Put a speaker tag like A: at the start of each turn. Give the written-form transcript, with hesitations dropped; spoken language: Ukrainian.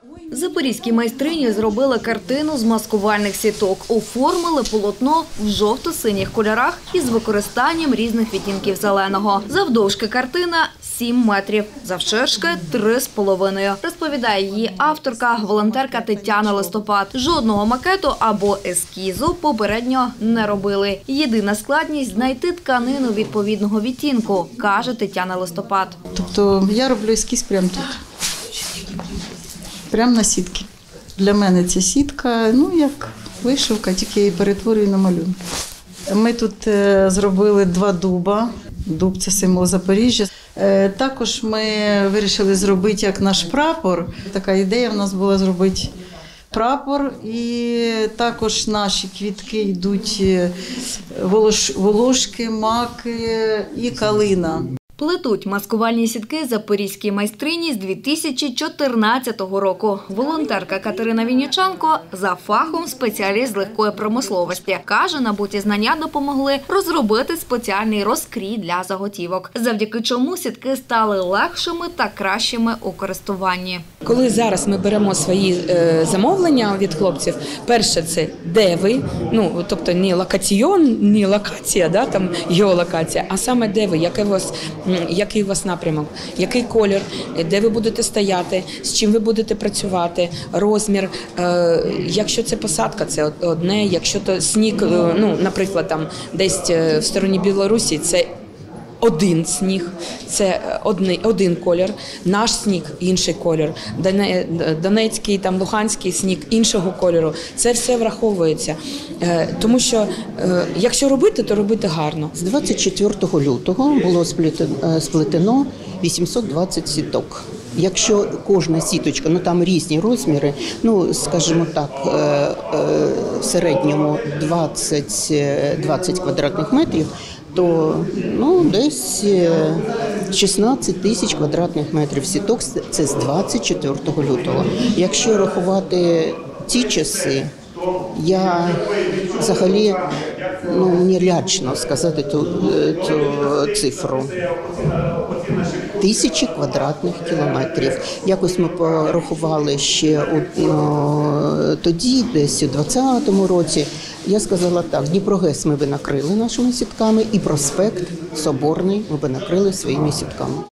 A: Запорізькі майстрині зробили картину з маскувальних сіток. Оформили полотно в жовто-синіх кольорах із використанням різних відтінків зеленого. Завдовжки картина 7 метрів, завширшки 3,5. Розповідає її авторка, волонтерка Тетяна Листопад. Жодного макету або ескізу попередньо не робили. Єдина складність – знайти тканину відповідного відтінку, каже Тетяна Листопад.
B: Тобто я роблю ескіз прямо тут. Прямо на сітки. Для мене ця сітка, як вишивка, тільки я її перетворюю на малюнок. Ми тут зробили 2 дуба. Дуб – це символ Запоріжжя. Також ми вирішили зробити як наш прапор. Така ідея в нас була зробити прапор. І також наші квітки йдуть волошки, маки і калина.
A: Плетуть маскувальні сітки запорізькі майстрині з 2014 року. Волонтерка Катерина Вінниченко за фахом спеціаліст з легкої промисловості. Каже, набуті знання допомогли розробити спеціальний розкрій для заготівок, завдяки чому сітки стали легшими та кращими у користуванні.
C: Коли зараз ми беремо свої замовлення від хлопців, перше – це де ви, тобто не локаціон, не локація, там геолокація, а саме де ви, який у вас напрямок, який колір, де ви будете стояти, з чим ви будете працювати, розмір. Якщо це посадка, це одне, якщо то сніг, наприклад, там десь в стороні Білорусі, це один сніг, це один колір, наш сніг – інший колір, донецький, луганський сніг – іншого кольору. Це все враховується, тому що якщо робити, то робити гарно.
D: З 24 лютого було сплетено 820 сіток. Якщо кожна сіточка, там різні розміри, скажімо так, в середньому 20 квадратних метрів, то десь 16 тисяч квадратних метрів сіток – це з 24 лютого. Якщо рахувати ті часи, я взагалі мені лячно сказати ту цифру. 1000 квадратних кілометрів. Якось ми порахували ще тоді, десь у 2020 році. Я сказала так, Дніпрогес ми би накрили нашими сітками і проспект Соборний ми би накрили своїми сітками.